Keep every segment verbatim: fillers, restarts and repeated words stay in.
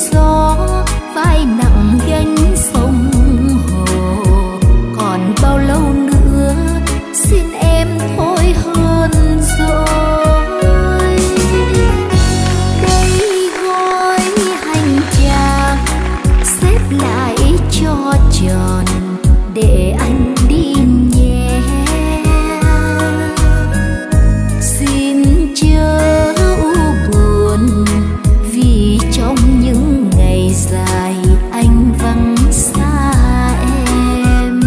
gió, vai nặng gánh sông hồ. Còn bao lâu nữa xin em thôi hơn rồi. Đây gói hành trang xếp lại cho tròn để anh đi nhé. Xin chớ u buồn vì trong những ngày dài anh vắng xa em.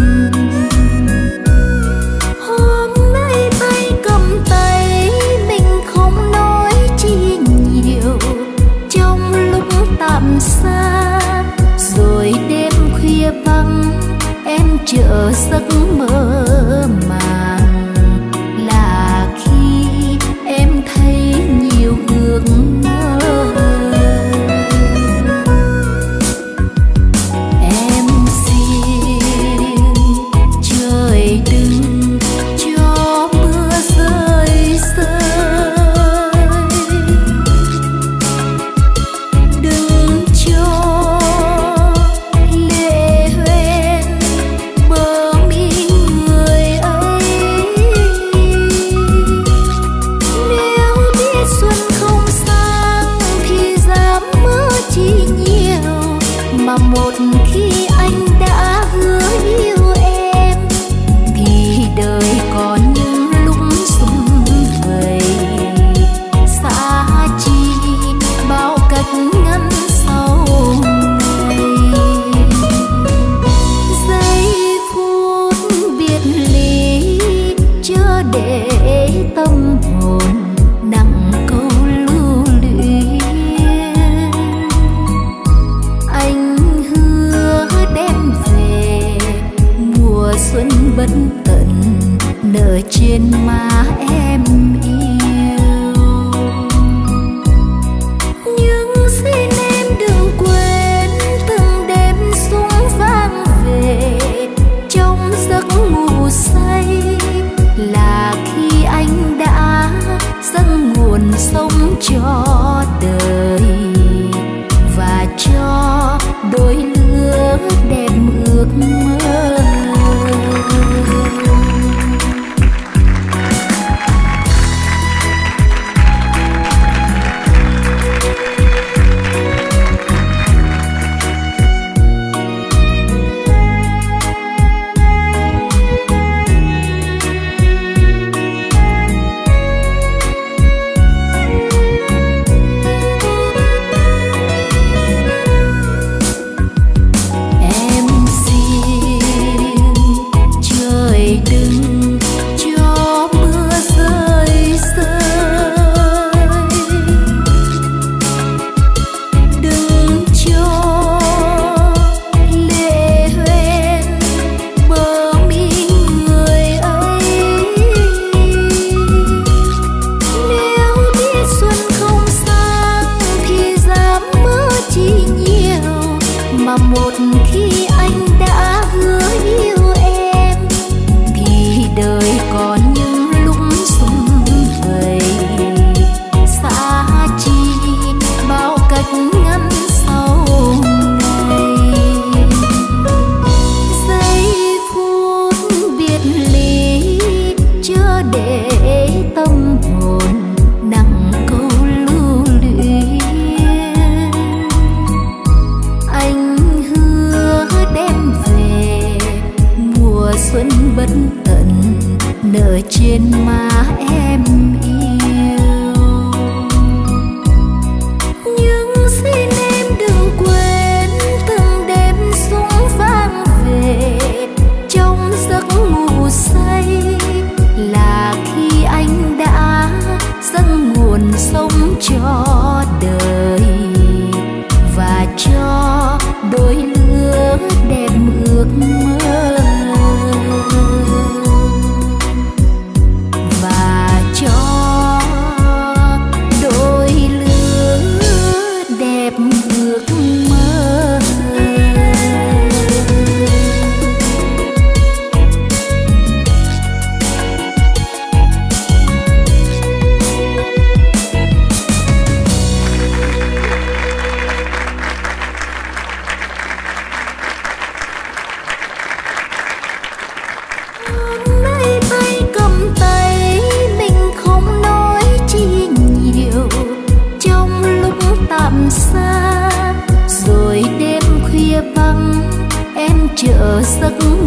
Hôm nay tay cầm tay mình không nói chi nhiều, trong lúc tạm xa rồi đêm khuya vắng em chờ giấc mơ màng. Là khi em thấy nhiều ước mơ. Em xin trời đừng cho mưa rơi rơi, đừng cho lệ hoen bờ mi người ấy. Nếu biết xuân không sang thì dám mơ chi nhiều, mà một khi anh đã hứa yêu em thì đời còn những lúc sum vầy. Xa chi bao cách ngăn sau này, giây phút biệt ly chớ để tâm hồn nặng câu lưu luyến. Anh hứa đem về mùa xuân bất tận nở trên má em yêu. Nhưng xin em đừng quên từng đêm súng vang về trong giấc ngủ say, là khi anh đã dâng nguồn sống cho đời và cho đôi lứa đẹp ước mơ. Em xin trời đừng cho mưa rơi rơi, đừng cho lệ hoen bờ mi người ấy. Nếu biết xuân không sang thì dám mơ chi nhiều, mà một khi anh đã hứa yêu em thì đời còn những lúc sum vầy. Xa chi bao cách ngăn sau này, giây phút biệt ly chớ để tâm hồn nặng câu lưu luyến. Anh hứa đem về mùa xuân bất tận nở trên má em yêu. Nhưng xin em đừng quên từng đêm súng vang về trong giấc ngủ say, là khi anh đã dâng nguồn sống cho đời và cho đôi lứa đẹp ước mơ. Và cho đôi lứa đẹp ước mơ. chờ giấc